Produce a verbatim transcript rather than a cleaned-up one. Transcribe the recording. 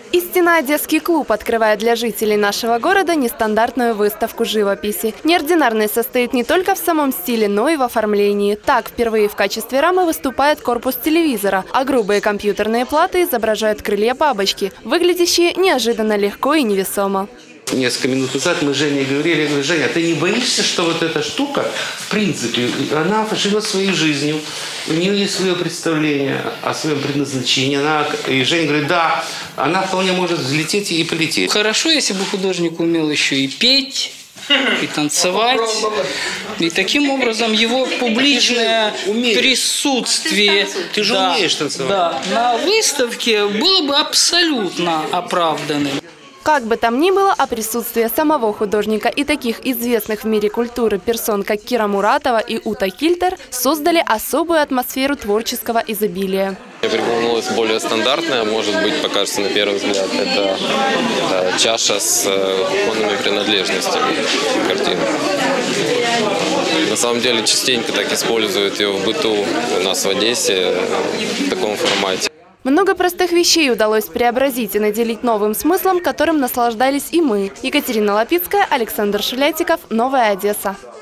Истинно одесский клуб открывает для жителей нашего города нестандартную выставку живописи. Неординарный состоит не только в самом стиле, но и в оформлении. Так, впервые в качестве рамы выступает корпус телевизора, а грубые компьютерные платы изображают крылья бабочки, выглядящие неожиданно легко и невесомо. Несколько минут назад мы с Женей говорили, я говорю: Женя, ты не боишься, что вот эта штука, в принципе, она живет своей жизнью, у нее есть свое представление о своем предназначении. Она, и Женя говорит: да, она вполне может взлететь и полететь. Хорошо, если бы художник умел еще и петь, и танцевать. И таким образом его публичное присутствие Ты же да, умеешь танцевать. Да, на выставке было бы абсолютно оправданным. Как бы там ни было, а присутствие самого художника и таких известных в мире культуры персон, как Кира Муратова и Ута Кильтер, создали особую атмосферу творческого изобилия. Мне приглянулась более стандартная, может быть, покажется на первый взгляд. Это да, чаша с кухонными принадлежностями картины. На самом деле частенько так используют ее в быту у нас в Одессе в таком формате. Много простых вещей удалось преобразить и наделить новым смыслом, которым наслаждались и мы. Екатерина Лапицкая, Александр Шелятиков, Новая Одесса.